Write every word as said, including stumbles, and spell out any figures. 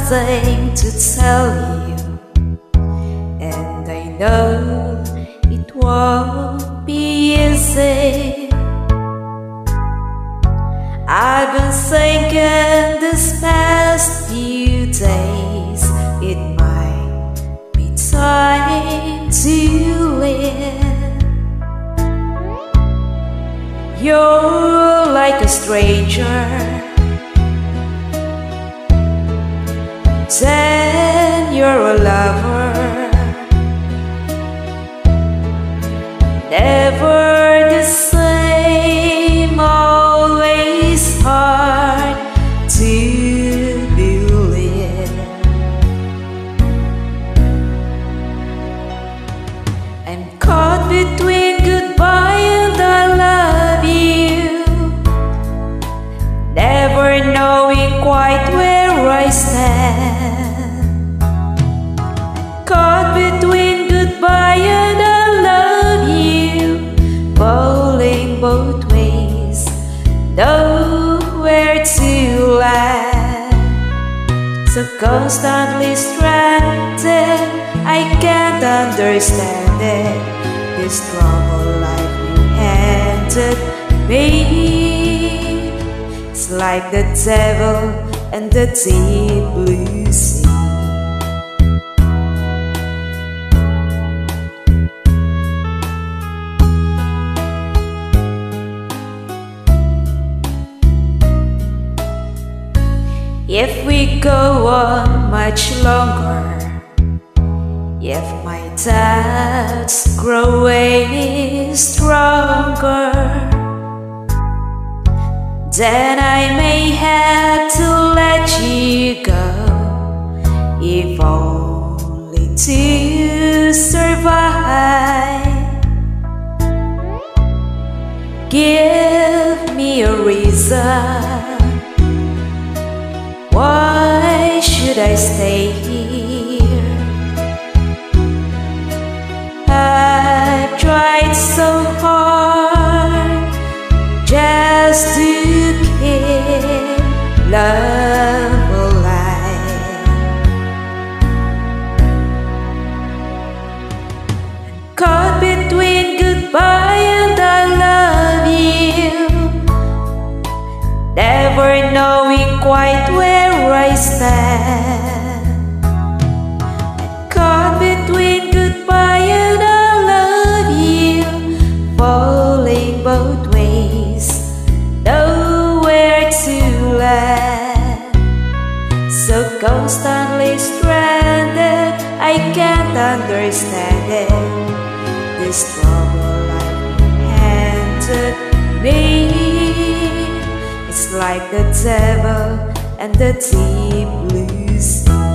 something to tell you, and I know it won't be easy. I've been thinking this past few days it might be time to leave. You're like a stranger, then you're a lover. Never the same, always hard to believe. I'm caught between goodbye and I love you, never knowing quite where I stand. I'm caught between goodbye and I love you, falling both ways, nowhere to land. So constantly stranded, I can't understand it, this troubled life you handed me. It's like the devil and the deep blue sea. If we go on much longer, if my doubts grow way stronger, then I may have to let you go, if only to survive. Give me a reason, why should I stay here? I've tried so hard just to keep love alive. I'm caught between goodbye and I love you, never knowing quite where I stand. I'm caught between goodbye and I love you, falling both ways, nowhere to land. So constantly stranded, I can't understand it, this trouble life handed me. It's like the devil and the deep blue sea.